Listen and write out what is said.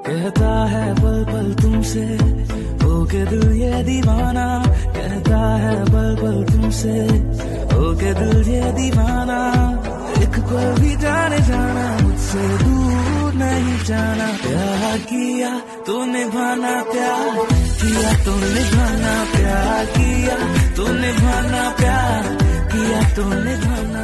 कहता है पल पल तुमसे हो के दिल ये दीवाना, कहता है पल पल तुमसे हो के दिल ये दीवाना। एक पल भी जाने जाना मुझसे दूर नहीं जाना। प्यार किया तो निभाना, प्यार किया तो निभाना, प्यार किया तो निभाना, प्यार किया तो निभाना।